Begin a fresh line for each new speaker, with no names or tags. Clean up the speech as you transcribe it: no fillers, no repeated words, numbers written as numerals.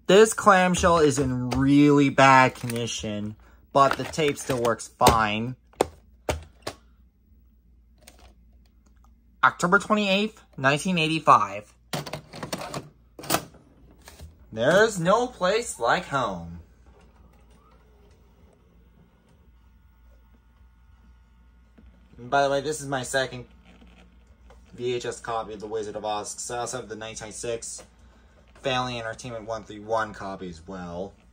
This clamshell is in really bad condition, but the tape still works fine. October 28th, 1985. There's no place like home. And by the way, this is my second VHS copy of The Wizard of Oz. So I also have the 1996 Family Entertainment 131 copy as well.